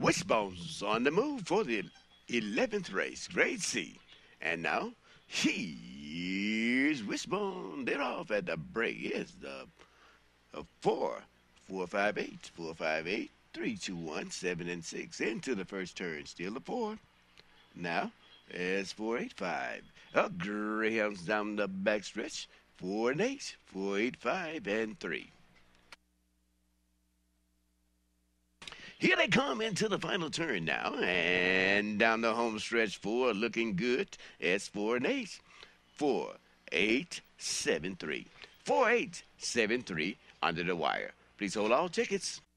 Wishbone's on the move for the 11th race, Grade C. And now, here's Wishbone. They're off at the break. It's the 458, 458, 3, 2, 1, 7, and 6. Into the first turn, still a 4. Now, it's 485. Greyhounds down the backstretch, 4 and 8, 485, and 3. Here they come into the final turn now, and down the home stretch, 4 looking good. It's 4 and 8, 4, 8, 7, 3, 4, 8, 7, 3 under the wire. Please hold all tickets.